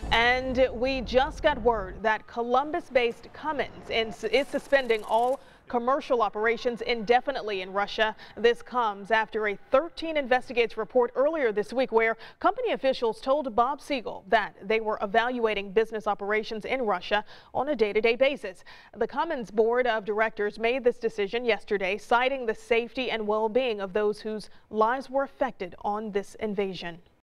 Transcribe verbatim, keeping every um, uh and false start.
And we just got word that Columbus-based Cummins is suspending all commercial operations indefinitely in Russia. This comes after a thirteen investigates report earlier this week where company officials told Bob Siegel that they were evaluating business operations in Russia on a day-to-day basis. The Cummins board of directors made this decision yesterday, citing the safety and well-being of those whose lives were affected on this invasion.